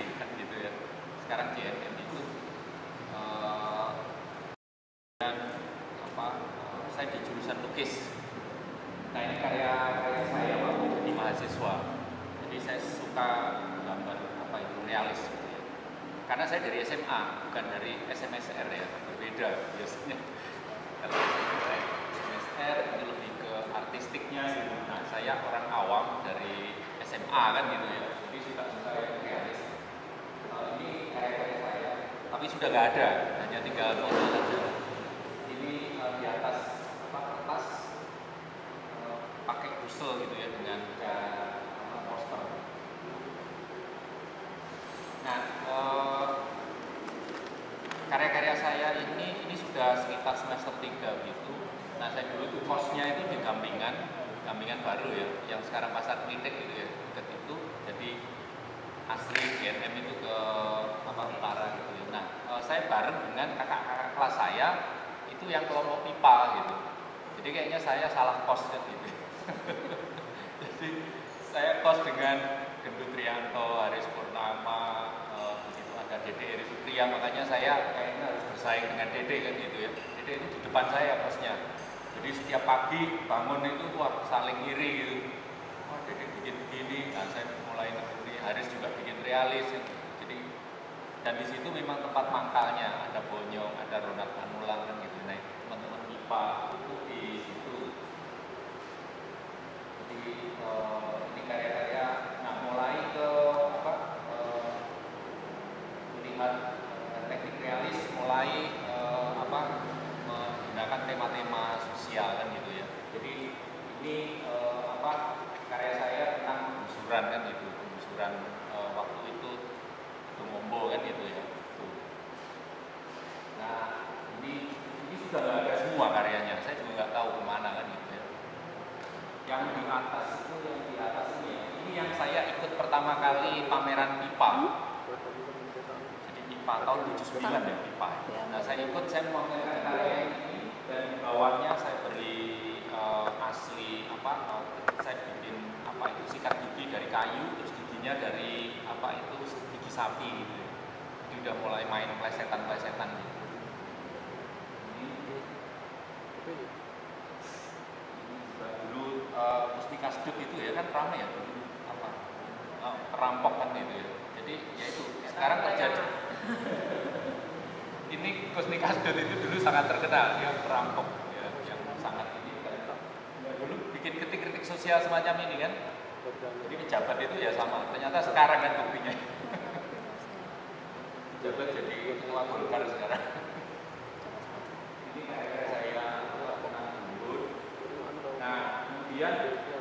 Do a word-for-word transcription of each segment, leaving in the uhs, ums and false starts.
kan gitu ya. Sekarang J M M itu uh, dan apa? Uh, saya di jurusan lukis. Nah ini karya-karya saya waktu jadi mahasiswa. Jadi saya suka gambar apa itu realis. Gitu ya. Karena saya dari S M A, bukan dari S M S R ya, berbeda biasanya. Kalau S M S R itu lebih ke artistiknya gitu. Nah saya orang awam dari S M A kan gitu ya. Jadi suka-suka yang realis. Uh, ini karya-karya saya, tapi sudah nggak ada, hanya tinggal foto saja. Ini uh, di atas apa kertas uh, pakai busel gitu ya dengan uh, poster. Nah uh, karya-karya saya ini ini sudah sekitar semester tiga gitu. Nah saya dulu itu kosnya itu di Gampingan, Gampingan baru ya, yang sekarang Pasar Kritik gitu ya, dekat itu. Jadi asli G M M itu ke apa utara gitu ya. Nah uh, saya bareng dengan kakak-kakak kelas saya itu yang kelompok P I P A gitu. Jadi kayaknya saya salah kos kan gitu. Jadi saya kos dengan Gendut Trianto, Haris Purnama, uh, begitu ada Dede Eri Supria, makanya saya kayaknya harus bersaing dengan Dede kan gitu ya. Dede itu di depan saya kosnya. Jadi setiap pagi bangun itu wah saling iri gitu. Wah Dede bikin begini, nah saya mulai ngerti. Haris juga bikin realis. Ya. Jadi dan di situ memang tempat mangkalnya, ada Bonyong, ada Ronald Manulang kan gitu. Nah teman-teman I P A itu di situ. Jadi uh, ini karya-karya. Nah mulai ke apa uh, melihat uh, teknik realis, mulai uh, apa menggunakan tema-tema sosial kan gitu ya. Jadi ini uh, apa karya saya tentang penggusuran kan gitu, penggusuran uh, waktu itu itu Mombo kan gitu ya. Tuh. Nah ini ini sudah nggak ada semua karyanya, saya juga nggak tahu kemana kan gitu ya. Yang di atas itu yang di atas ini ya, ini yang saya ikut pertama kali pameran I P A. Jadi I P A tahun tujuh puluh sembilan ya I P A. Nah saya ikut, saya memamerkan karya ini dan di bawahnya saya beri uh, asli apa uh, saya bikin apa itu sikat gigi dari kayu, terus giginya dari apa itu gigi sapi gitu. Jadi udah mulai main plesetan-plesetan gitu. Ini dulu uh, Mustika Sedut itu ya kan ramai ya dulu apa uh, perampok kan itu ya. Jadi ya itu sekarang terjadi. Ini Mustika Sedut itu dulu sangat terkenal ya, perampok ya, yang sangat ini kan. Dulu bikin kritik-kritik sosial semacam ini kan. Jadi pejabat itu ya sama. Ternyata sekarang kan buktinya. Pejabat jadi ketua Golkar sekarang. Ini karya saya pernah mundur. Nah kemudian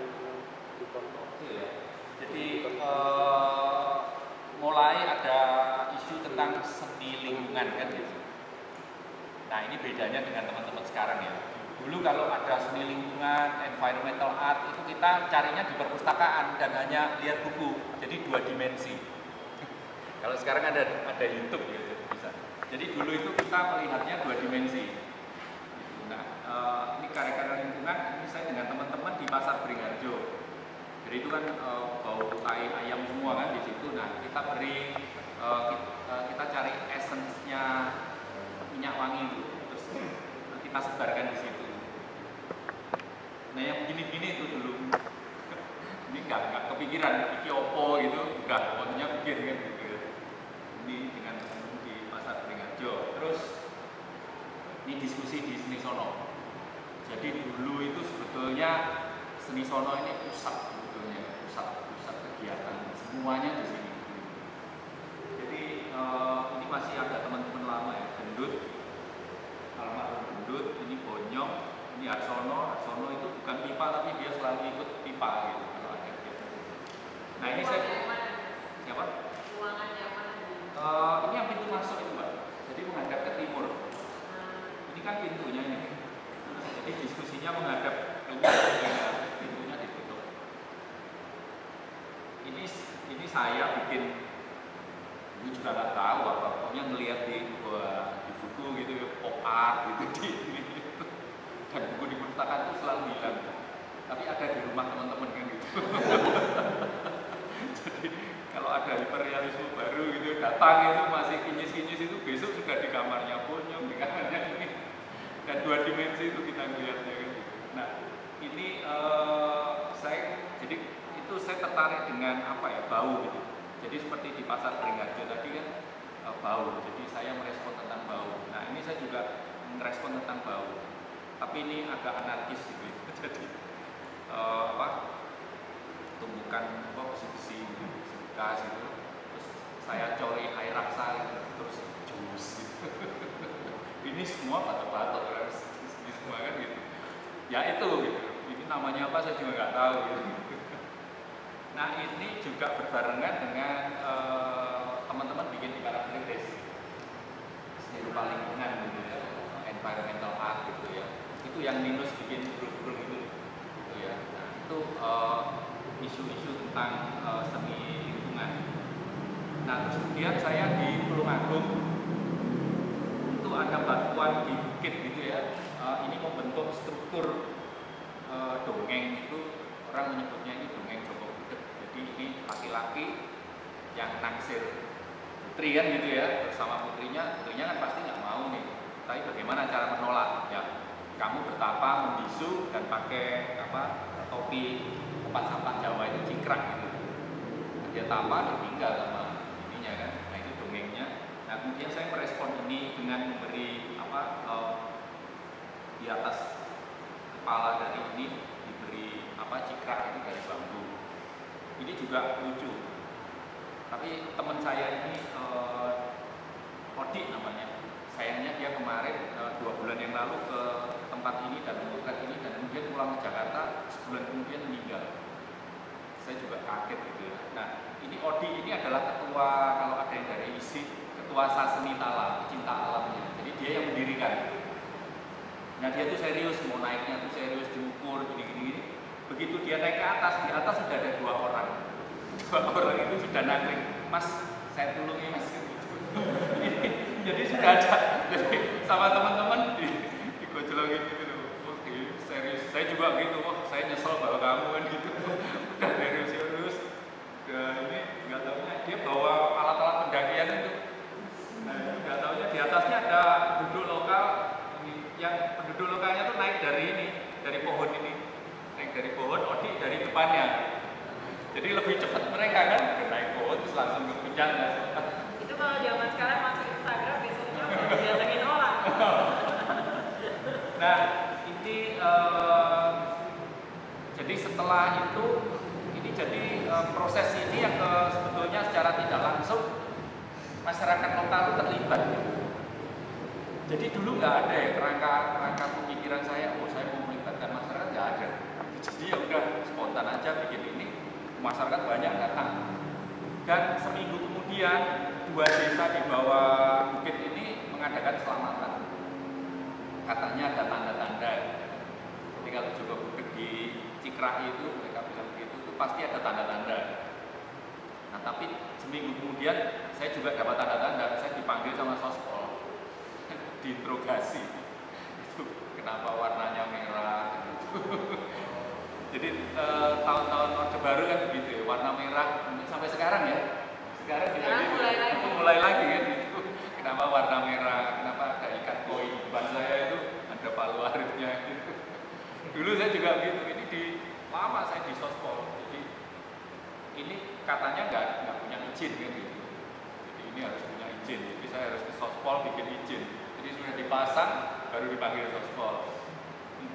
ya, jadi uh, mulai ada isu tentang seni lingkungan kan gitu. Nah ini bedanya dengan teman-teman sekarang ya. Dulu kalau ada seni lingkungan, environmental art itu kita carinya di perpustakaan dan hanya lihat buku, jadi dua dimensi. Kalau sekarang ada ada YouTube gitu bisa. Jadi dulu itu kita melihatnya dua dimensi. Nah uh, ini karya-karya lingkungan ini saya dengan teman-teman di Pasar Beringharjo. Jadi itu kan uh, bau tai ayam semua kan di situ. Nah kita beri uh, kita, uh, kita cari essence-nya minyak wangi itu, terus kita sebarkan di situ. Nah yang begini-begini itu dulu ini nggak nggak kepikiran iki opo gitu, nggak pokoknya bikin kan gitu. Ini dengan teman di Pasar Beringharjo. Terus ini diskusi di Seni Sono. Jadi dulu itu sebetulnya Seni Sono ini pusat sebetulnya, pusat pusat kegiatan semuanya di sini. Jadi eh, ini masih ada teman-teman lama ya, Gendut, almarhum Gendut, ini Bonyong, ini Arsono. Arsono itu bukan P I P A tapi dia selalu ikut P I P A gitu kalau ada kegiatan. Nah ini saya siapa? Ruangan yang mana? Uh, ini yang pintu masuk itu Mbak. Jadi menghadap ke timur. Ini kan pintunya ini. Jadi diskusinya menghadap keluar, pintunya ditutup. Ini ini saya bikin, ini juga nggak tahu apa, pokoknya ngelihat di gua di buku gitu ya, pop art gitu di, gitu. Dan buku di perpustakaan itu selalu hilang. Tapi ada di rumah teman-teman kan gitu. Jadi Kalau ada hiperrealisme baru gitu datang itu masih kinyis-kinyis itu besok sudah di kamarnya Bonyok, di kamarnya ini, dan dua dimensi itu kita melihatnya kan. Nah ini uh, saya jadi itu saya tertarik dengan apa ya, bau gitu. Jadi seperti di pasar Beringharjo tadi kan uh, bau, jadi saya merespon tentang bau. Nah ini saya juga merespon tentang bau, tapi ini agak anarkis gitu. Jadi uh, apa tumbukan apa besi-besi bekas gitu, terus saya cori air raksa gitu, terus jus gitu. Ini semua batok-batok kan, ini semua kan gitu. Ya itu gitu. Ini namanya apa saya juga nggak tahu gitu. Nah ini juga berbarengan dengan teman-teman uh, bikin di karakteris seni rupa lingkungan gitu ya, environmental art gitu ya. Itu yang minus bikin grup-grup gitu, gitu ya. Nah itu uh, isu-isu tentang uh, seni lingkungan. Nah terus kemudian saya di Tulungagung itu ada batuan di bukit gitu ya. Uh, ini membentuk struktur uh, dongeng itu, orang menyebutnya ini dongeng Joko Budet. Jadi ini laki-laki yang naksir putri kan gitu ya, bersama putrinya, putrinya kan pasti nggak mau nih. Tapi bagaimana cara menolak? Ya kamu bertapa membisu dan pakai apa topi tempat-tempat Jawa itu cingkrang gitu. Nah, dia tapa ditinggal sama ininya kan. Nah itu dongengnya. Nah kemudian saya merespon ini dengan memberi apa uh, di atas kepala dari ini diberi apa cikrak itu dari bambu. Ini juga lucu. Tapi teman saya ini uh, Odi namanya. Sayangnya dia kemarin uh, dua bulan yang lalu ke tempat ini dan memotret ini dan kemudian pulang ke Jakarta, sebulan kemudian meninggal. Saya juga kaget gitu ya. Nah ini Odi ini adalah ketua, kalau ada yang dari I S I, ketua Saseni Tala, pecinta alamnya. Jadi dia yang mendirikan. Nah dia tuh serius, mau naiknya tuh serius, diukur gini-gini. Begitu dia naik ke atas, di atas sudah ada dua orang. Dua orang itu sudah nangkring, Mas saya tulungi Mas. Jadi sudah ada, jadi sama teman-teman di, di gojolongin gitu. Oke, serius. Saya juga gitu, wah saya nyesel bawa kamu kan gitu. Udah serius-serius. Nah, ini nggak tahunya dia bawa alat-alat pendakian itu. Nah, nggak tahunya di atasnya ada penduduk lokal. Yang penduduk lokalnya tuh naik dari ini, dari pohon ini, naik dari pohon, Odi dari depannya. Jadi lebih cepat mereka kan, naik pohon terus langsung ke puncak. Itu kalau zaman sekarang masuk Instagram besoknya udah didatengin orang. Nah ini uh, jadi setelah itu ini jadi uh, proses ini yang uh, sebetulnya secara tidak langsung masyarakat lokal itu terlibat. Jadi dulu nggak ada ya kerangka kerangka pemikiran saya, oh saya mau melibatkan masyarakat, nggak ada. Jadi ya udah spontan aja bikin ini, masyarakat banyak datang. Dan seminggu kemudian dua desa di bawah bukit ini mengadakan selamatan. Katanya ada tanda-tanda. Jadi kalau Joko Budet di Cikrahi itu mereka bilang begitu, itu pasti ada tanda-tanda. Nah tapi seminggu kemudian saya juga dapat tanda-tanda, saya dipanggil sama Sospol. Diinterogasi itu kenapa warnanya merah gitu. Jadi eh, tahun-tahun Orde Baru kan begitu ya, warna merah sampai sekarang ya, sekarang juga Sekarang gitu, mulai lagi. mulai lagi kan gitu. Kenapa warna merah, kenapa ada ikan koi di depan saya itu ada palu aritnya gitu. Dulu saya juga gitu, ini di lama saya di Sospol, jadi ini katanya nggak nggak punya izin kan gitu. Jadi ini harus punya izin, jadi saya harus ke Sospol bikin izin. Jadi sudah dipasang, baru dipanggil Sospol. Hmm.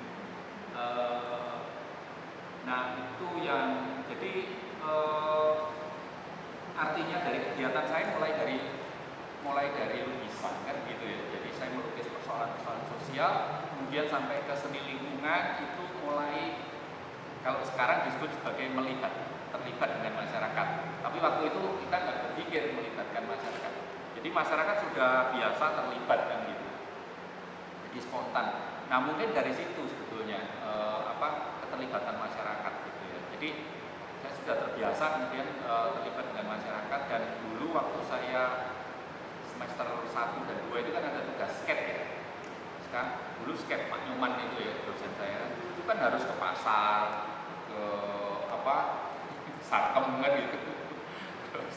Uh, nah itu yang jadi uh, artinya dari kegiatan saya mulai dari mulai dari lukisan kan gitu ya. Jadi saya melukis persoalan-persoalan sosial, kemudian sampai ke seni lingkungan itu mulai kalau sekarang disebut sebagai melihat, terlibat dengan masyarakat. Tapi waktu itu kita nggak berpikir melibatkan masyarakat. Jadi masyarakat sudah biasa terlibat kan gitu, jadi spontan. Nah mungkin dari situ sebetulnya eh, apa keterlibatan masyarakat gitu ya. Jadi saya sudah terbiasa kemudian eh, terlibat dengan masyarakat dan dulu waktu saya semester satu dan dua itu kan ada tugas skate ya. Sekarang dulu skate Pak Nyoman itu ya dosen saya itu kan harus ke pasar, ke apa Sarkem kan gitu. Terus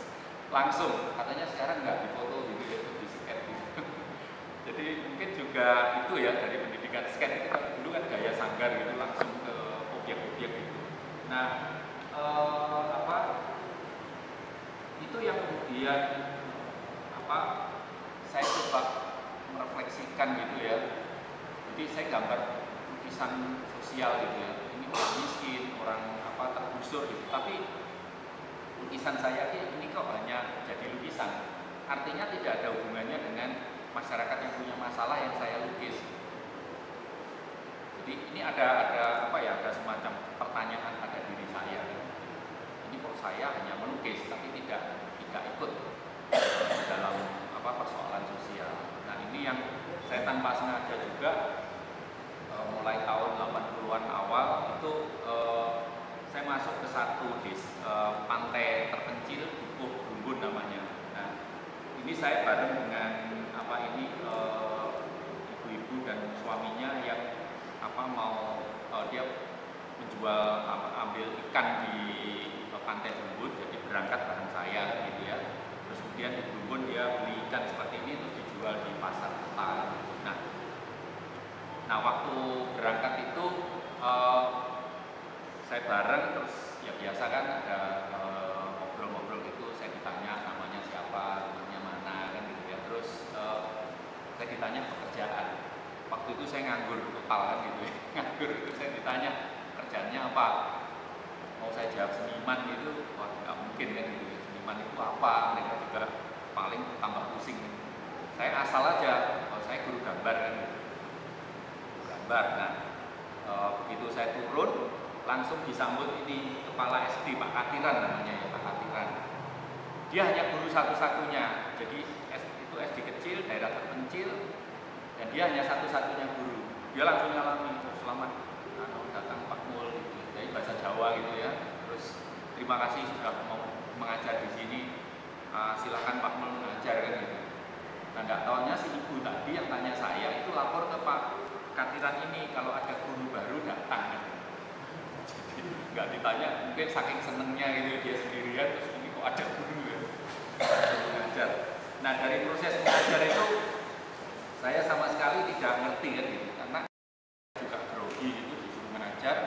langsung, katanya sekarang nggak difoto gitu ya, di scan gitu. Jadi mungkin juga itu ya dari pendidikan scan itu kan dulu kan gaya sanggar gitu langsung ke objek-objek gitu. Nah eh, apa itu yang kemudian apa saya coba merefleksikan gitu ya. Jadi saya gambar lukisan sosial gitu ya. Ini orang miskin, orang apa tergusur gitu. Tapi lukisan saya ini kok hanya jadi lukisan. Artinya tidak ada hubungannya dengan masyarakat yang punya masalah yang saya lukis. Jadi ini ada ada apa ya? Ada semacam pertanyaan pada diri saya. Ini kok saya hanya melukis tapi tidak tidak ikut dalam apa persoalan sosial. Nah ini yang saya tanpa sengaja juga e, mulai tahun delapan puluhan awal itu e, saya masuk ke satu des e, pantai terpencil Dukuh Bumbun namanya. Nah ini saya bareng dengan apa ini e, ibu-ibu dan suaminya yang apa mau e, dia menjual apa, ambil ikan di e, pantai Bumbun, jadi berangkat bareng saya gitu ya. Terus kemudian di Bumbun dia beli ikan seperti ini untuk dijual di pasar kota. Nah, nah waktu berangkat itu uh, saya bareng terus ya biasa kan ada ngobrol-ngobrol uh, gitu. Saya ditanya namanya siapa, namanya mana kan gitu ya. Terus uh, saya ditanya pekerjaan. Waktu itu saya nganggur total kan gitu ya. Nganggur itu saya ditanya kerjaannya apa. Mau saya jawab seniman gitu, wah nggak mungkin kan gitu ya. Seniman itu apa? Mereka juga paling tambah pusing. Saya asal aja, oh, saya guru gambar kan gitu. Gambar. Nah, e, begitu saya turun, langsung disambut ini kepala S D Pak Katiran namanya ya Pak Katiran. Dia hanya guru satu-satunya. Jadi itu S D kecil, daerah terpencil, dan dia hanya satu-satunya guru. Dia langsung nyalami, oh, selamat datang Pak Mul gitu. Jadi bahasa Jawa gitu ya. Terus terima kasih sudah mau mengajar di sini. Uh, silakan Pak Mul mengajar kan gitu. Nah nggak tahunya si ibu tadi yang tanya saya itu lapor ke Pak Katiran ini kalau ada guru baru datang kan. Jadi nggak ditanya, mungkin saking senengnya gitu dia sendirian terus ini kok ada guru ya mengajar. Nah dari proses mengajar itu saya sama sekali tidak ngerti kan gitu karena juga grogi gitu disuruh mengajar.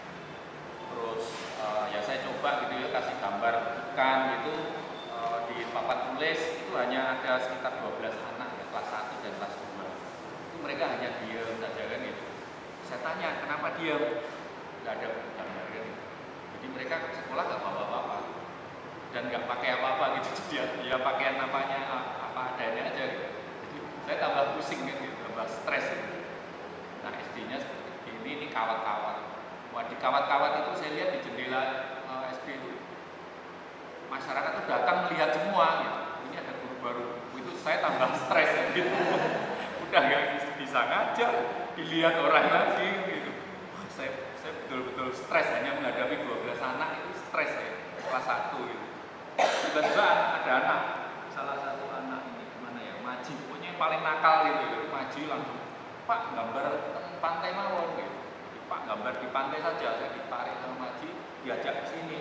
Terus uh, ya saya coba gitu ya kasih gambar ikan gitu uh, di papan tulis itu hanya ada sekitar dua belas anak ya kelas satu dan kelas dua. Itu mereka hanya diam saja kan gitu. Saya tanya kenapa diam? Nggak ada gambar kan gitu. Jadi mereka ke sekolah nggak bawa apa-apa dan nggak pakai apa-apa gitu dia ya pakaian apanya apa adanya aja gitu. Jadi saya tambah pusing kan gitu, tambah stres gitu. Nah S D-nya seperti ini, ini kawat-kawat. Wah di kawat-kawat itu saya lihat di jendela uh, S D itu masyarakat itu datang melihat semua gitu. Ini ada guru baru, itu saya tambah stres ya, gitu. Udah nggak bisa ngajar, dilihat orang lagi gitu. Saya saya betul-betul stres hanya menghadapi dua belas anak itu stres ya, kelas satu gitu. Tiba-tiba ada anak, salah satu anak ini gimana ya, Maji, pokoknya yang paling nakal gitu, gitu. Maji langsung, Pak gambar pantai mawon gitu. Pak gambar di pantai saja, saya ditarik sama Maji, diajak ke sini.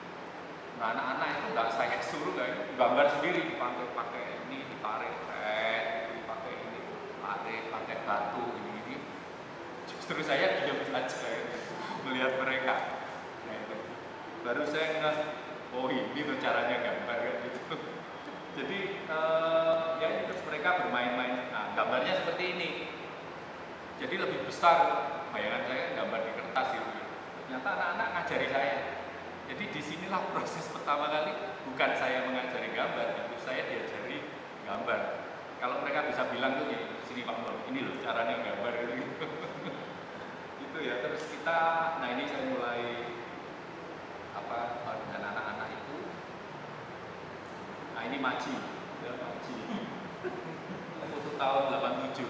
Nah anak-anak itu nggak saya suruh nggak gambar sendiri di pantai, pakai ini ditarik, eh, dipakai ini, tarik, pakai batu ini ini. Justru saya diam saja ya, melihat mereka. Nah itu baru saya ngeh, oh ini tuh caranya gambar kan gitu. Jadi eh, ya ini terus mereka bermain-main. Nah gambarnya seperti ini. Jadi lebih besar bayangan saya gambar di kertas itu. Ternyata anak-anak ngajari saya. Jadi disinilah proses pertama kali bukan saya mengajari gambar, tapi saya diajari gambar. Kalau mereka bisa bilang tuh ya, sini Pak Mul, ini loh caranya gambar gitu. Itu ya. Terus kita, nah ini saya mulai apa dengan anak-anak itu. Nah ini Maji, ya Maji. Foto tahun delapan puluh tujuh.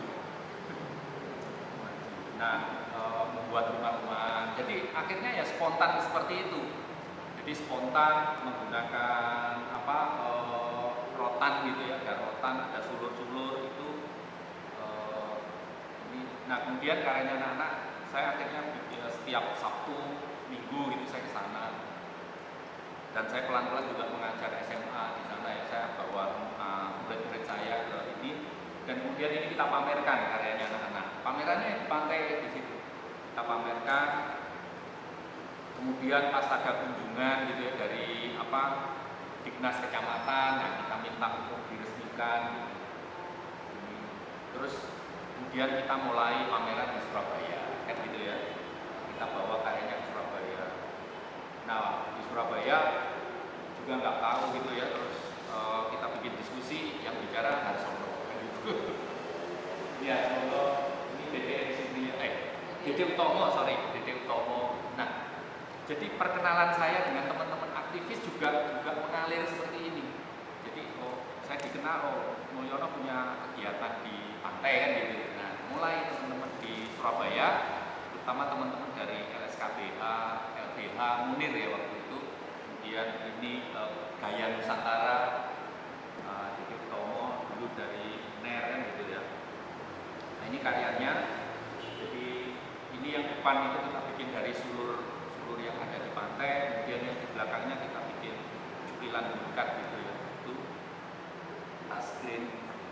Nah, e, membuat rumah-rumah. Jadi akhirnya ya spontan seperti itu. Jadi spontan menggunakan apa e, rotan gitu ya, ada rotan, ada sulur-sulur itu. E, ini. Nah kemudian karyanya anak-anak, saya akhirnya bikin setiap Sabtu, Minggu gitu saya ke sana. dan saya pelan-pelan juga mengajar S M A di sana ya, saya bawa uh, murid-murid saya ke ini, dan kemudian ini kita pamerkan karyanya anak-anak. Pamerannya di pantai di situ kita pamerkan, kemudian pas ada kunjungan gitu ya dari apa Dignas Kecamatan, nah kita minta untuk diresmikan gitu. Terus kemudian kita mulai pameran di Surabaya kan gitu ya, kita bawa karyanya ke Surabaya. Nah di Surabaya juga nggak tahu gitu ya, terus uh, kita bikin diskusi yang bicara Harsono kan gitu. Ya Harsono ini Dede Sini eh Dede Utomo sorry Dede Utomo. Nah jadi perkenalan saya dengan teman-teman aktivis juga juga mengalir seperti ini. Jadi oh saya dikenal oh Mulyono punya kegiatan di pantai kan gitu. Nah mulai teman-teman di Surabaya, terutama teman-teman dari L S K B H, L B H Munir ya waktu itu, kemudian ini eh, Gaya Nusantara, eh, Dede Utomo dulu dari N E R kan gitu ya. Nah ini karyanya, jadi ini yang depan itu kita bikin dari sulur sulur yang ada di pantai, kemudian yang di belakangnya kita bikin cupilan berkat gitu ya, itu tas green.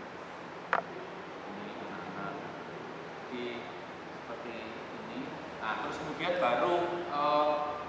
Ini anak-anak jadi seperti ini. Nah terus kemudian baru eh,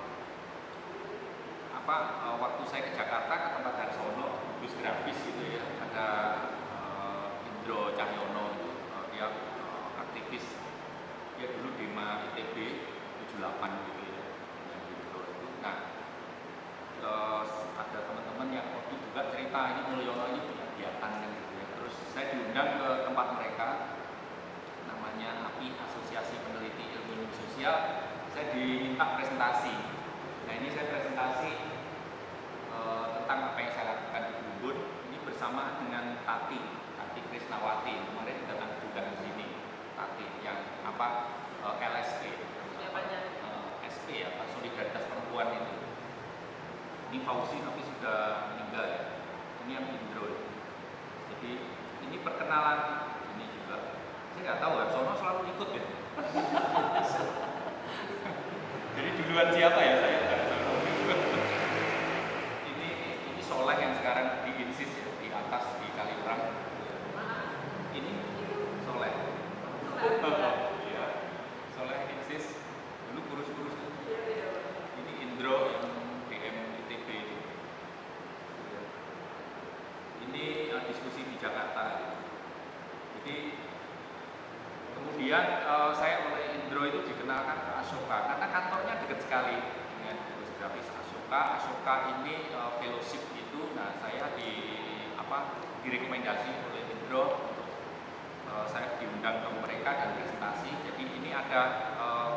apa eh, waktu saya ke Jakarta ke tempat Harsono, bus grafis gitu ya, ada eh, Indro Cahyono itu, eh, dia eh, aktivis, dia dulu Dema I T B tujuh delapan gitu ya. Nah, terus ada teman-teman yang waktu juga cerita ini Mulyono ini punya kegiatan kan gitu ya. Terus saya diundang ke tempat mereka, namanya A P I, Asosiasi Peneliti Ilmu Sosial. Saya diminta presentasi. Nah ini saya presentasi e, tentang apa yang saya lakukan di Ubud. Ini bersama dengan Tati, Tati Krisnawati. Kemarin datang juga di sini, Tati yang apa e, L S P. S P ya, Pak, Solidaritas Perempuan itu. Ini Fauzi tapi sudah meninggal ya. Ini yang Indro. Jadi ini perkenalan ini juga. Saya nggak tahu Harsono selalu ikut ya. Jadi duluan siapa ya saya? ini ini Soleh yang sekarang di Insis ya, di atas di Kaliurang. Ini Soleh. Iya. Soleh Insis. Dulu kurus-kurus. Ini Indro yang D M I T B. Ini uh, diskusi di Jakarta. Jadi kemudian uh, saya oleh Indro itu dikenalkan ke Asoka karena kantornya dekat sekali dengan Bus Grafis Asoka. Asoka ini uh, fellowship itu. Nah saya di apa direkomendasi oleh Indro untuk uh, saya diundang ke mereka dan presentasi. Jadi ini ada uh,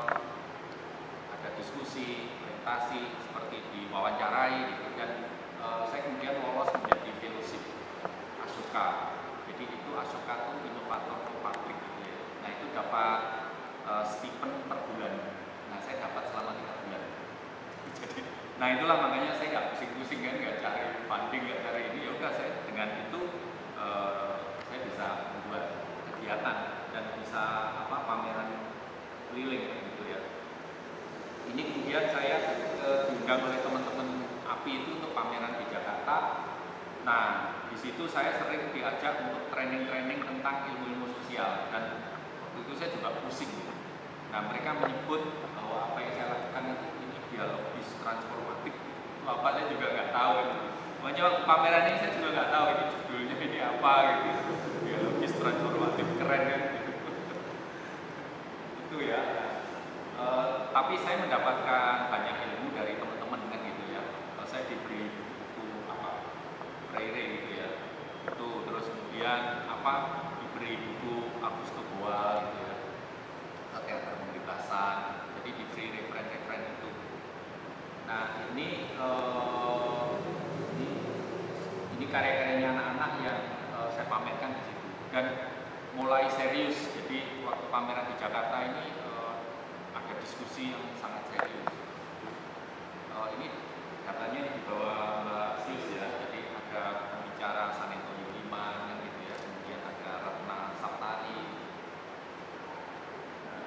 ada diskusi, presentasi seperti diwawancarai gitu, dan uh, saya kemudian lolos menjadi fellowship Asoka. Jadi itu Asoka itu inovator publik gitu ya. Nah itu dapat uh, stipend per bulan. Nah saya dapat selama tiga bulan. Jadi, nah itulah makanya saya nggak pusing-pusing kan, nggak cari funding, nggak cari ini. Ya udah saya dengan itu uh, saya bisa membuat kegiatan dan bisa apa pameran keliling gitu ya. Ini kemudian saya uh, diundang oleh teman-teman A P I itu untuk pameran di Jakarta. Nah di situ saya sering diajak untuk training-training tentang ilmu-ilmu sosial, dan waktu itu saya juga pusing. Nah mereka menyebut bahwa apa yang saya lakukan itu ini dialogis transformatif. Itu apa saya juga nggak tahu. Makanya pameran ini saya juga nggak tahu ini judulnya ini apa gitu. Dialogis transformatif, keren kan? Gitu. Itu ya. Uh, tapi saya mendapatkan banyak ilmu dari teman-teman kan gitu ya. Uh, saya diberi buku apa Freire gitu ya. Itu terus kemudian apa diberi buku Augusto Boal gitu ya. Teater Pembebasan. Jadi diberi referen-referen itu. Nah ini uh, ini, ini karya-karyanya anak-anak yang uh, saya pamerkan di situ dan mulai serius. Jadi waktu pameran di Jakarta ini uh, ada diskusi yang sangat serius. Uh, ini katanya di bawah Mbak Sius ya. Jadi ada pembicara Sanento Yuliman kan gitu ya. Kemudian ada Ratna Saptari. Nah,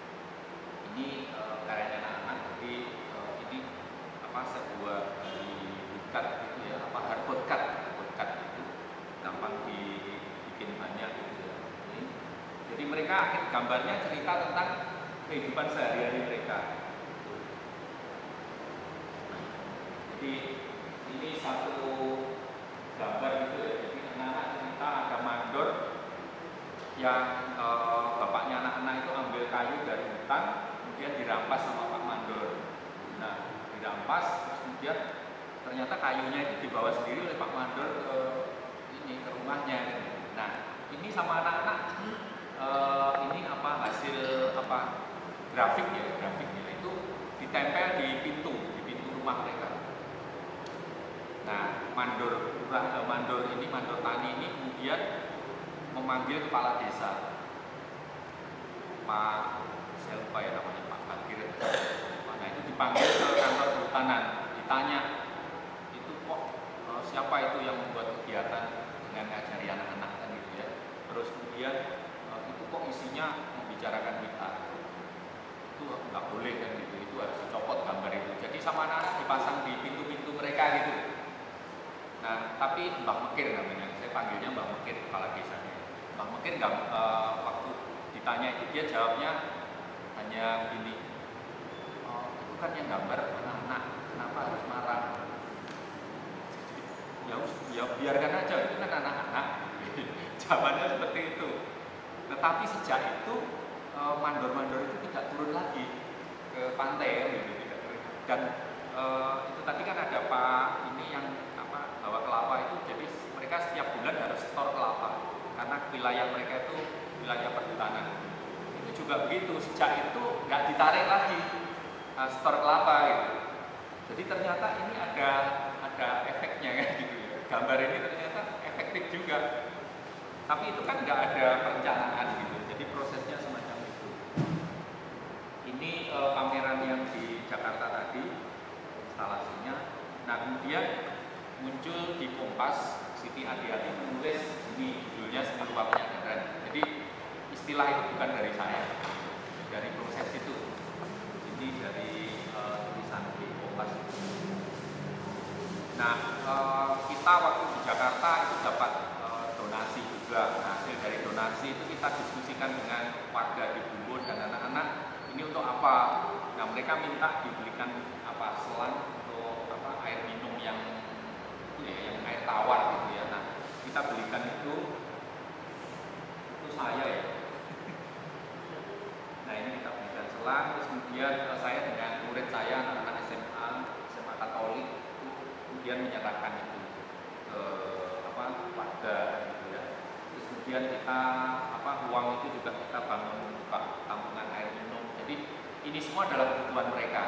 ini uh, karyanya anak-anak. Jadi uh, ini apa sebuah dari mereka, akhir gambarnya cerita tentang kehidupan sehari-hari mereka. Jadi ini satu gambar gitu ya. Jadi anak-anak cerita ada mandor yang eh, bapaknya anak-anak itu ambil kayu dari hutan, kemudian dirampas sama Pak Mandor. Nah, dirampas, terus kemudian ternyata kayunya itu dibawa sendiri oleh Pak Mandor ke ini ke rumahnya. Nah, ini sama anak-anak eh, ini apa hasil apa grafik ya, grafiknya itu ditempel di pintu, di pintu rumah mereka. Nah, mandor eh, mandor ini, mandor tani ini kemudian memanggil kepala desa, Pak, saya lupa ya namanya, Pak Bakir. Nah, itu dipanggil ke kantor kehutanan, ditanya, itu kok eh, siapa itu yang membuat kegiatan dengan ngajari anak-anak kan gitu ya. Terus kemudian eh, itu kok isinya membicarakan kita, itu nggak boleh kan gitu, itu harus dicopot gambar itu. Jadi sama anak-anak dipasang di pintu-pintu mereka gitu. Nah, tapi Mbah Mekir namanya, saya panggilnya Mbah Mekir, kepala desanya. Mbah Mekir nggak uh, waktu ditanya itu dia jawabnya hanya begini, oh, itu kan yang gambar anak-anak, kenapa harus marah? Ya, ya biarkan aja, itu kan anak-anak. Jawabannya seperti itu. Tetapi sejak itu mandor-mandor uh, itu tidak turun lagi ke pantai gitu, tidak turun. Dan uh, itu tadi kan ada Pak ini yang apa bawa kelapa itu, jadi mereka setiap bulan harus setor kelapa karena wilayah mereka itu wilayah perhutanan. Itu juga begitu, sejak itu nggak ditarik lagi uh, setor kelapa gitu. Jadi ternyata ini ada ada efeknya kan gitu ya. Gambar ini ternyata efektif juga. Tapi itu kan nggak ada perencanaan gitu. Jadi prosesnya semacam itu. Ini uh, pameran yang di Jakarta tadi instalasinya. Nah, kemudian muncul di Kompas, Siti Adi-Adi menulis ini judulnya Seni Rupa Penyadaran. Jadi istilah itu bukan dari saya, dari proses itu. Ini dari uh, tulisan di Kompas. Nah, uh, kita waktu di Jakarta itu dapat uh, donasi juga. Nah, hasil dari donasi itu kita diskusikan dengan warga di Bumbun dan anak-anak. Ini untuk apa? Nah, mereka minta dibelikan apa selang untuk apa air minum yang ya, yang air tawar gitu ya. Nah, kita belikan itu, itu saya ya. Nah, ini kita belikan selang, terus kemudian saya dengan murid saya, anak-anak S M A, S M A Katolik, kemudian menyerahkan itu ke apa warga gitu ya. Terus kemudian kita apa uang itu juga kita bangun buka tampungan air minum. Jadi ini semua adalah kebutuhan mereka.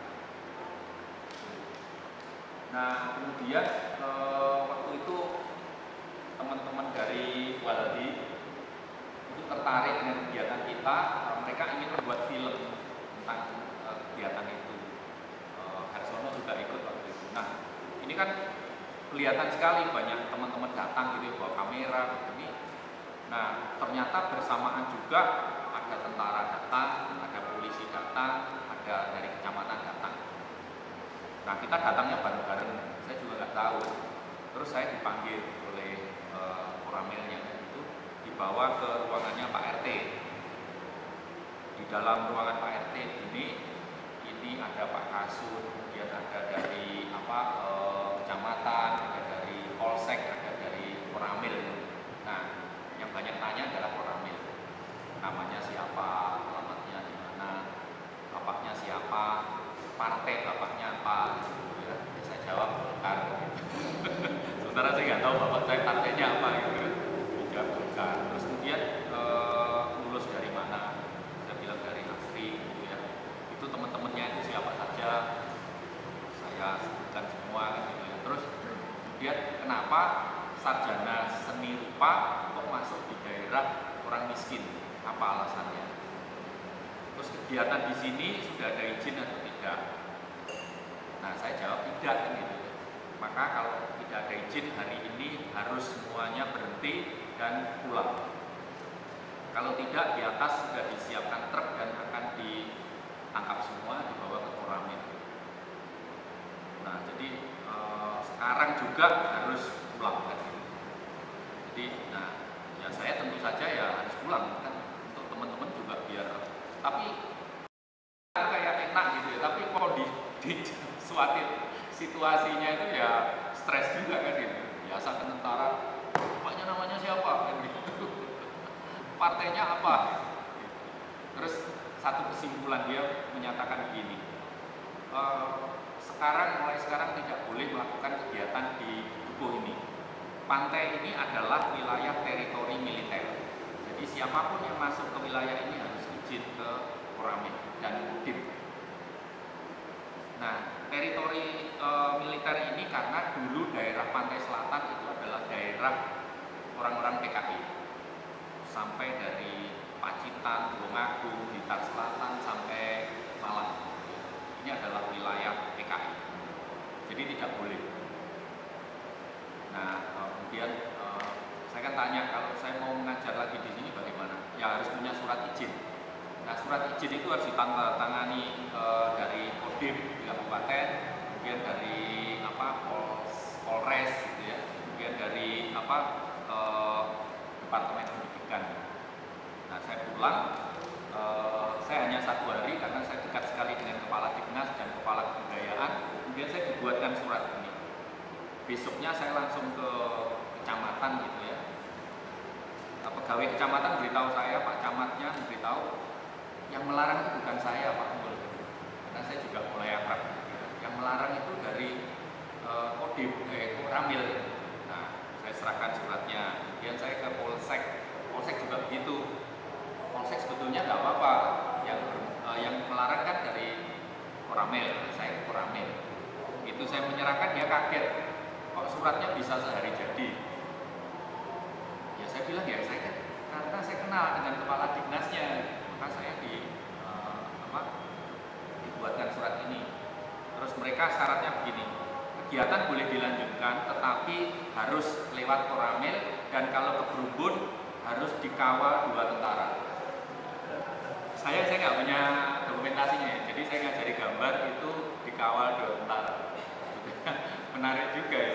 Nah, kemudian e, waktu itu teman-teman dari Waldi itu tertarik dengan kegiatan kita. E, mereka ingin membuat film tentang e, kegiatan itu. E, Harsono juga ikut waktu itu. Nah, ini kan kelihatan sekali banyak teman-teman datang gitu bawa kamera begini. Nah, ternyata bersamaan juga ada tentara datang, ada polisi datang, ada dari kecamatan datang. Nah, kita datangnya bareng-bareng, saya juga nggak tahu. Terus saya dipanggil oleh uh, Koramilnya itu, dibawa ke ruangannya Pak R T. Di dalam ruangan Pak R T ini, ini ada Pak Kasur, kemudian ada dari apa uh, kecamatan, ada dari Polsek, ada dari Koramil. Nah, yang banyak tanya adalah Koramil. Namanya siapa, alamatnya di mana, bapaknya siapa, partai bapaknya apa gitu ya. Saya jawab Golkar. Sementara saya nggak tahu bapak saya partainya apa gitu ya. Jawab Golkar. Terus kemudian e, lulus dari mana? Saya bilang dari Asri gitu ya. Itu teman-temannya itu siapa saja? Saya sebutkan semua gitu ya. Terus kemudian kenapa sarjana seni rupa kok masuk di daerah orang miskin? Apa alasannya? Terus kegiatan di sini sudah ada izin atau tidak? Nah, saya jawab tidak kan gitu. Maka kalau tidak ada izin hari ini harus semuanya berhenti dan pulang. Kalau tidak, di atas sudah disiapkan truk dan akan ditangkap semua dibawa ke Koramil. Nah, jadi eh, sekarang juga harus pulang kan gitu. Jadi, nah, ya saya tentu saja ya harus pulang kan untuk Tapi kayak enak gitu ya, tapi kalau di, di suatu situasinya itu ya stres juga kan gitu. Biasa kan tentara, bapaknya namanya siapa kan gitu, partainya apa. Terus satu kesimpulan dia menyatakan begini, e, sekarang mulai sekarang tidak boleh melakukan kegiatan di Dukuh ini. Pantai ini adalah wilayah teritori militer. Jadi siapapun yang masuk ke wilayah ini harus izin ke Koramil dan Kodim. Nah, teritori e, militer ini karena dulu daerah pantai selatan itu adalah daerah orang-orang P K I. Sampai dari Pacitan, Tulungagung, Blitar Selatan sampai Malang. Ini adalah wilayah P K I. Jadi tidak boleh. Nah, kemudian e, saya kan tanya, kalau saya mau mengajar lagi di sini bagaimana? Ya harus punya surat izin. Nah, surat izin itu harus ditandatangani e, dari Kodim di kabupaten, kemudian dari apa Pols, Polres, gitu ya, kemudian dari apa e, Departemen Pendidikan. Nah, saya pulang, e, saya hanya satu hari karena saya dekat sekali dengan Kepala Dinas dan Kepala Kebudayaan. Kemudian saya dibuatkan surat ini. Besoknya saya langsung ke kecamatan gitu ya. Pegawai kecamatan beritahu saya, Pak Camatnya beritahu, yang melarang itu bukan saya, Pak Mul. Karena saya juga mulai akrab. Yang melarang itu dari e, Kodim, eh, Koramil. Nah, saya serahkan suratnya. Kemudian saya ke Polsek. Polsek juga begitu. Polsek sebetulnya nggak apa-apa. Yang e, yang melarang kan dari Koramil. Saya ke Koramil. Itu saya menyerahkan, dia kaget. Kok suratnya bisa sehari jadi? Ya saya bilang ya saya kan karena saya kenal dengan kepala dinasnya, maka saya di uh, apa dibuatkan surat ini. Terus mereka syaratnya begini, kegiatan boleh dilanjutkan, tetapi harus lewat Koramil dan kalau ke Brumbun harus dikawal dua tentara. Saya saya nggak punya dokumentasinya, ya, jadi saya ngajari gambar itu dikawal dua tentara. Menarik juga ya.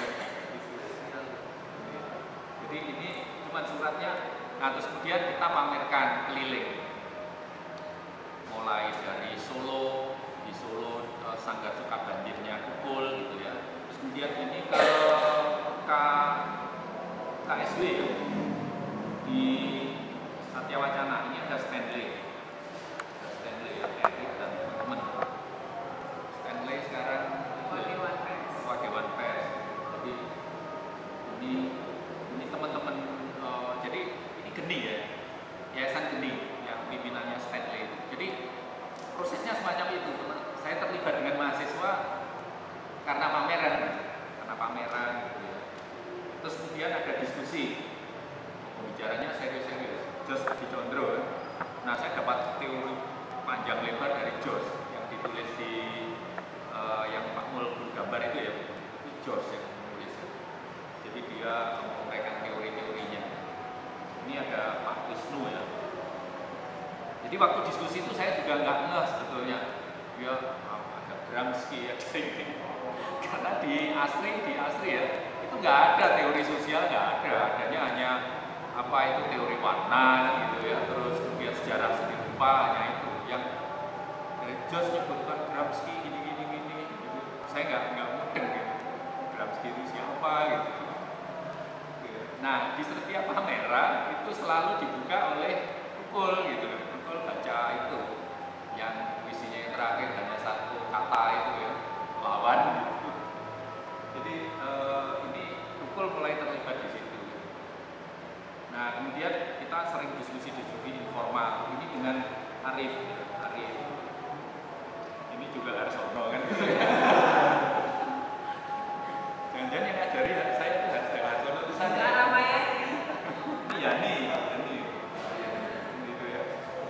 Jadi ini cuma suratnya. Nah, terus kemudian kita pamerkan keliling, mulai dari Solo, di Solo e, Sanggar Suka Banjirnya Kukul gitu ya. Terus kemudian ini ke K, K S W ya, di Satya Wacana. Ini ada Stanley, ada Stanley ya, Erik dan teman-teman. Stanley sekarang Dewan Pers. Wah, Dewan Pers. Jadi ini ini teman-teman, uh, jadi ini Geni ya, Yayasan Geni yang pimpinannya Stanley. Jadi prosesnya semacam itu. Saya terlibat dengan mahasiswa karena pameran, karena pameran. Gitu ya. Terus kemudian ada diskusi, pembicaranya serius-serius. Jos Dicondro. Nah, saya dapat teori panjang lebar dari Jos yang ditulis di uh, yang Pak Mul gambar itu ya, itu Jos yang menulis. Jadi dia menguraikan teori-teorinya. Ini ada Pak Wisnu ya. Jadi waktu diskusi itu saya juga nggak ngeh sebetulnya. Dia oh, ada Gramsci ya, karena di asli di asli ya itu nggak ada teori sosial, nggak ada. Adanya hanya apa itu teori warna gitu ya. Terus kemudian sejarah seni rupa, hanya itu. Yang dari Jos nyebutkan Gramsci gini gini gini. Gitu. Saya nggak nggak mudeng gitu. Gramsci itu siapa gitu. Nah, di setiap pameran itu selalu dibuka oleh Kukul gitu. Kukul baca itu yang isinya yang terakhir hanya satu kata itu ya, lawan gitu. Jadi eh, ini Kukul mulai terlibat di situ. Nah, kemudian kita sering diskusi-diskusi informal ini dengan Arif, Arif. Ini juga Harsono kan. Jangan-jangan yang ngajari saya itu Harsono itu saja. Ini Yani, Yani. Gitu ya.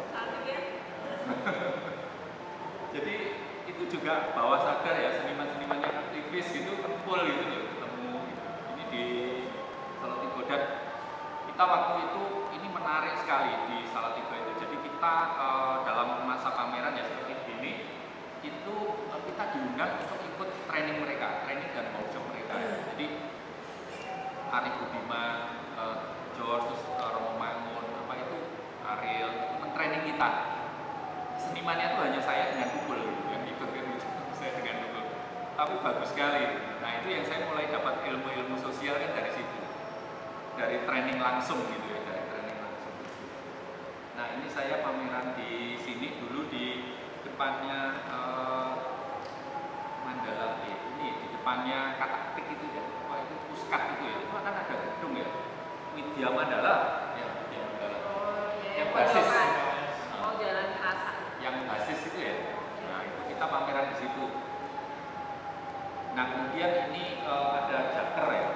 Jadi itu juga bawah sadar ya, seniman-seniman yang aktivis itu kumpul gitu loh, ketemu gitu. Ini di Salatiga dan kita waktu itu ini menarik sekali di Salatiga itu. Jadi kita uh, dalam masa pameran ya seperti ini itu uh, kita diundang untuk ikut training mereka, training dan workshop mereka. Jadi Arif Budiman, uh, George, terus uh, Romo Mangun, apa itu Ariel, itu men-training kita. senimannya itu hanya saya dengan Tukul yang ikut kan gitu. Saya dengan Tukul. Tapi bagus sekali. Nah itu yang saya mulai dapat ilmu-ilmu sosial kan dari situ, dari training langsung gitu ya, dari training langsung. Nah ini saya pameran di sini dulu di depannya uh, Mandala eh, ini di depannya Kataktik itu ya, wah itu Puskat itu ya, itu akan ada gedung ya, Widya Mandala ya, Widya Mandala. Oh iya, Yang basis. oh jalan Hasan. Yang basis itu ya, nah itu kita pameran di situ. Nah kemudian ini uh, ada Jaker ya.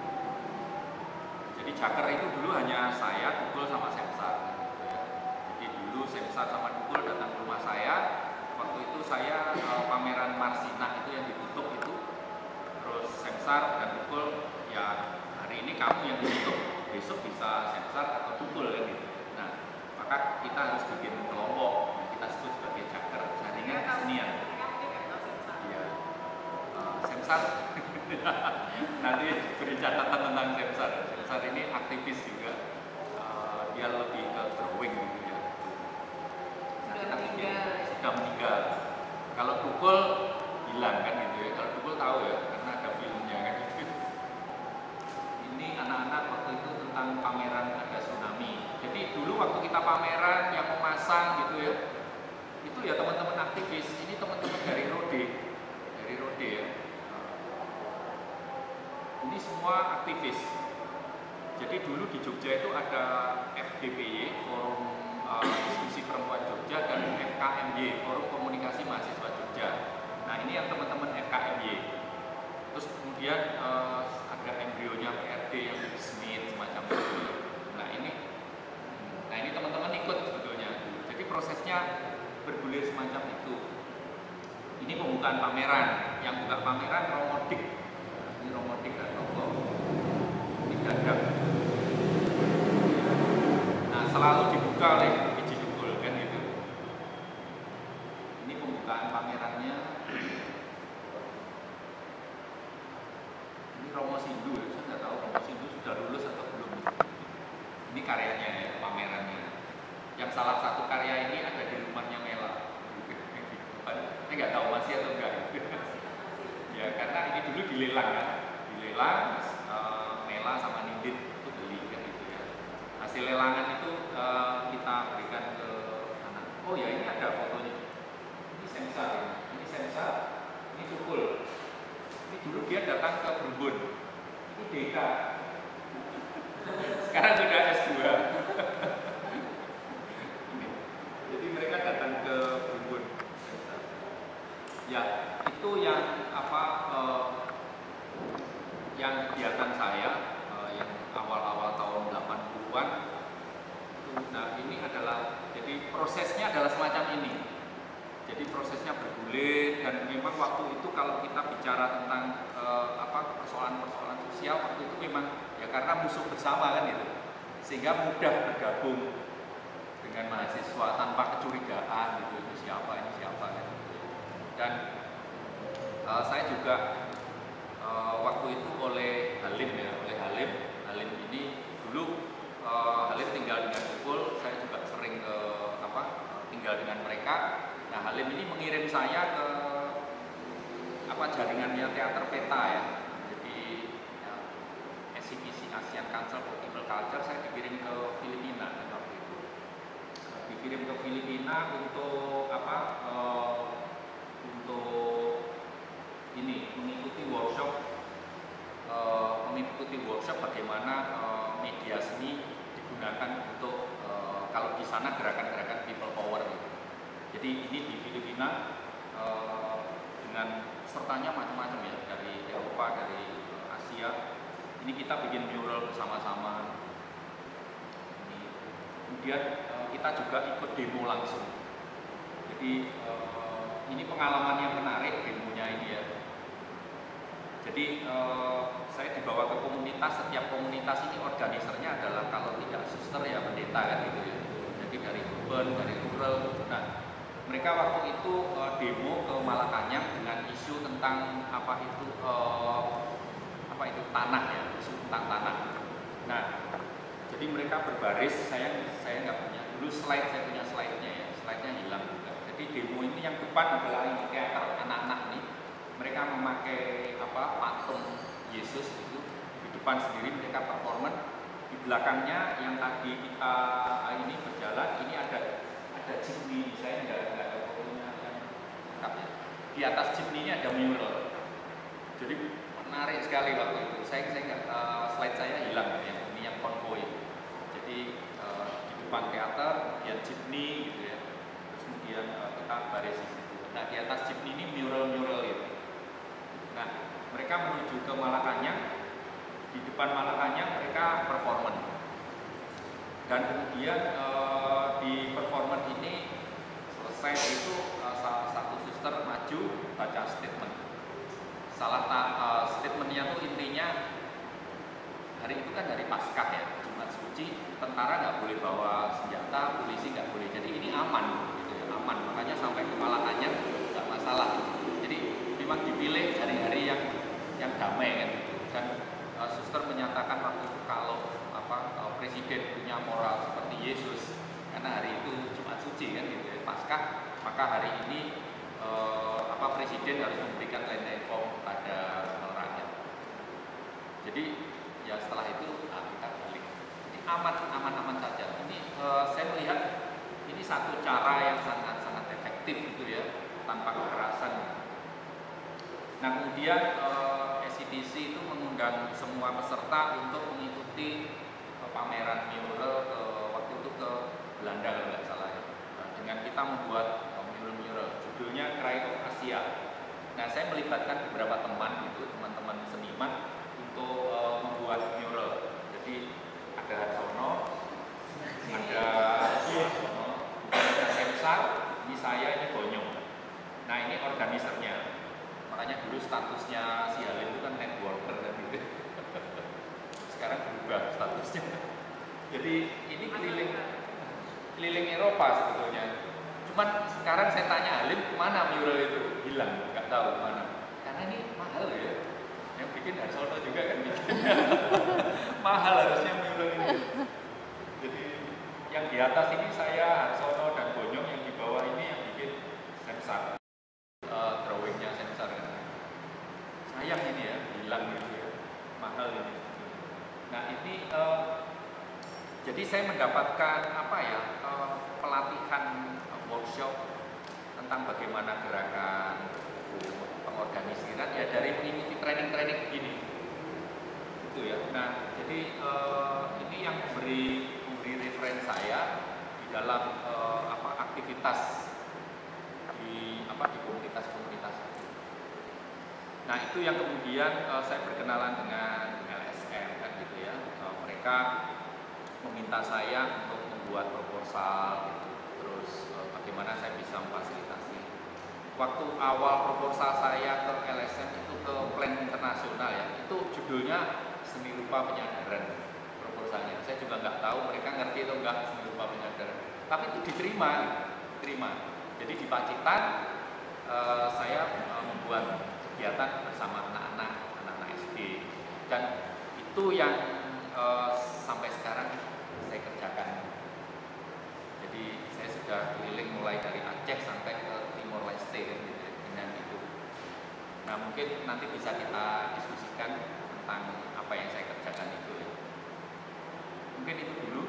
Jadi Jaker itu dulu hanya saya, Tukul sama Semsar. Gitu ya. Jadi dulu Semsar sama Tukul datang ke rumah saya. Waktu itu saya uh, pameran Marsina itu yang ditutup itu. Terus Semsar dan Tukul, ya hari ini kamu yang ditutup, besok bisa Semsar atau Tukul kan gitu. Nah maka kita harus bikin kelompok. Kita sebut sebagai Jaker, jaringan kesenian. Iya. Uh, Semsar nanti beri catatan tentang Semsar. Semsar ini aktivis juga, uh, dia lebih ke drawing gitu ya. Nah, kita bikin sudah meninggal. Kalau Tukul hilang kan gitu ya. Kalau Tukul tahu ya, karena ada filmnya kan gitu. Ini anak-anak waktu itu tentang pameran ada tsunami. Jadi dulu waktu kita pameran yang memasang gitu ya, itu ya teman-teman aktivis. Ini teman-teman dari Rode, dari Rode ya. Ini semua aktivis. Jadi dulu di Jogja itu ada F D P Y, Forum uh, Diskusi Perempuan Jogja, dan F K M Y, Forum Komunikasi Mahasiswa Jogja. Nah ini yang teman-teman F K M Y. Terus kemudian uh, ada embrionya P R D yang di Smith semacam itu. Nah ini, nah ini teman-teman ikut sebetulnya. Jadi prosesnya bergulir semacam itu. Ini pembukaan pameran. Yang buka pameran Romodik. Ini Romodik dan Toko. Ini Dadang. Nah selalu dibuka oleh Biji Tukul kan gitu. Ini pembukaan pamerannya. Ini Romo Sindu ya, saya nggak tahu Romo Sindu sudah lulus atau belum. Ini karyanya ya, pamerannya. Yang salah satu karya ini ada di rumahnya Mela. Saya nggak tahu masih atau enggak. Ya karena ini dulu dilelang kan, dilelang uh, Mela sama Nindit itu beli kan gitu ya. Hasil lelangan itu uh, kita berikan ke anak. Oh ya ini ada fotonya. Ini Semsar, ini Semsar, ini Tukul. Ini dulu dia datang ke Berbun. Ini Deka. Sekarang sudah S dua. Jadi mereka datang ke Berbun. Ya, itu yang apa eh, yang kegiatan saya eh, yang awal-awal tahun delapan puluhan. Nah, ini adalah jadi prosesnya adalah semacam ini. Jadi prosesnya bergulir dan memang waktu itu kalau kita bicara tentang eh, apa persoalan-persoalan sosial waktu itu memang ya karena musuh bersama kan gitu. Sehingga mudah bergabung dengan mahasiswa tanpa kecurigaan gitu, ini siapa ini siapa kan. Dan uh, saya juga uh, waktu itu oleh Halim ya, oleh Halim, Halim ini dulu uh, Halim tinggal dengan Tukul, saya juga sering ke apa tinggal dengan mereka. Nah Halim ini mengirim saya ke apa jaringannya Teater Peta ya, jadi ya, S C P C Asian Council for People Culture, saya dikirim ke Filipina kan, waktu itu, dikirim ke Filipina untuk apa? Uh, untuk ini mengikuti workshop uh, mengikuti workshop bagaimana uh, media seni digunakan untuk uh, kalau di sana gerakan-gerakan people power gitu. Jadi ini di Filipina uh, dengan sertanya macam-macam ya, dari Eropa, dari uh, Asia. Ini kita bikin mural bersama-sama. Ini. Kemudian uh, kita juga ikut demo langsung. Jadi uh, ini pengalaman yang menarik demonya ini ya. Jadi eh, saya dibawa ke komunitas, setiap komunitas ini organisernya adalah kalau tidak suster ya pendeta kan gitu ya. Jadi dari urban, dari rural. Nah mereka waktu itu eh, demo ke Malacañang dengan isu tentang apa itu eh, apa itu tanah ya, isu tentang tanah. Nah jadi mereka berbaris, saya saya nggak punya dulu slide, saya punya slide-nya ya, slide-nya hilang juga. Jadi demo ini yang depan adalah ini teater anak-anak ini. Mereka memakai apa patung Yesus itu. Di depan sendiri mereka performan. Di belakangnya yang tadi kita ini berjalan, ini ada ada jeepney. Saya nggak nggak ada fotonya yang lengkap ya. Di atas jeepney ini ada mural. Jadi menarik sekali waktu itu. Saya saya nggak uh, slide saya hilang ya. Yang ini yang konvoy. Jadi uh, di depan teater, kemudian jeepney gitu ya. Terus kemudian uh, kita baris di situ. Nah di atas jeepney ini mural-mural gitu. Nah mereka menuju ke Malacanang. Di depan Malacanang mereka performan. Dan kemudian uh, di performan ini selesai itu uh, salah satu suster maju baca statement. Salah uh, statementnya tuh intinya hari itu kan hari Paskah ya, Jumat Suci, tentara nggak boleh bawa senjata, polisi nggak boleh. Jadi ini aman, gitu ya, aman. Makanya sampai ke Malacanang nggak masalah. Jadi memang dipilih hari-hari yang yang damai kan. Dan uh, suster menyatakan waktu itu kalau apa uh, presiden punya moral seperti Yesus, karena hari itu Jumat Suci kan, gitu ya, Paskah, maka hari ini uh, apa presiden harus memberikan land reform pada rakyat. Jadi ya setelah itu nah, kita balik. Ini aman, aman-aman saja. Ini uh, saya melihat ini satu cara yang sangat-sangat efektif gitu ya, tanpa kekerasan. Nah kemudian uh, S C D C itu mengundang semua peserta untuk mengikuti uh, pameran mural ke waktu itu ke Belanda kalau nggak salah ya. Nah, dengan kita membuat uh, mural-mural, judulnya Cry of Asia. Nah saya melibatkan beberapa teman gitu, teman-teman seniman untuk uh, membuat mural. Jadi ada Harsono, ada Harsono, ada Semsar, ini saya, ini Bonyong. Nah ini organisernya. Makanya dulu statusnya si Halim itu kan networker dan gitu. Sekarang berubah statusnya. Jadi ini keliling keliling Eropa sebetulnya. Cuman sekarang saya tanya Halim mana mural itu, hilang, nggak tahu mana. Karena ini mahal ya. Yang bikin Harsono juga kan bikin. Mahal harusnya mural ini. Jadi yang di atas ini saya, Harsono dan Bonyong, yang di bawah ini yang bikin Semsar. Uh, drawingnya Semsar kan. Sayang ini ya, hilang gitu ya. Mahal ini. Nah ini uh, jadi saya mendapatkan apa ya, uh, pelatihan uh, workshop tentang bagaimana gerakan pengorganisiran ya dari mengikuti training-training begini. Itu ya. Nah, jadi uh, ini yang memberi memberi referensi saya di dalam uh, apa aktivitas di apa di komunitas-komunitas. Nah, itu yang kemudian uh, saya berkenalan dengan L S M kan gitu ya. Uh, mereka meminta saya untuk membuat proposal gitu. Terus uh, bagaimana saya bisa memfasilitasi. Waktu awal proposal saya ke L S M itu ke Plan Internasional ya, itu judulnya Seni Rupa Penyadaran proposalnya. Saya juga nggak tahu mereka ngerti atau enggak seni rupa penyadaran. Tapi itu diterima, diterima. Jadi di Pacitan uh, saya uh, membuat kegiatan bersama anak-anak, anak-anak S D. Dan itu yang uh, sampai sekarang saya kerjakan. Jadi saya sudah keliling mulai dari Aceh sampai ke Timor Leste kan, gitu, dengan itu. Nah mungkin nanti bisa kita diskusikan tentang apa yang saya kerjakan itu ya. Mungkin itu dulu.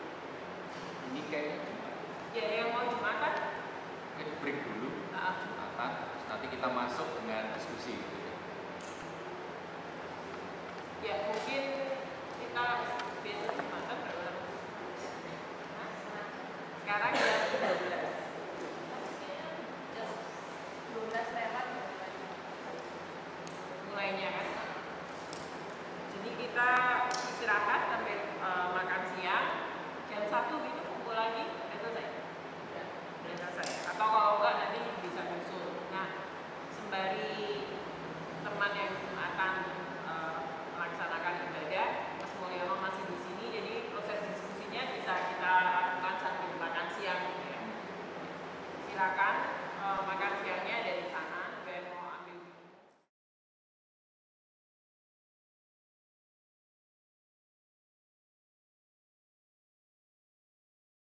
Ini kayak Ya yang mau Jumatan? Mungkin break dulu. Ah. Jumatan. Terus nanti kita masuk dengan diskusi gitu ya. Ya mungkin kita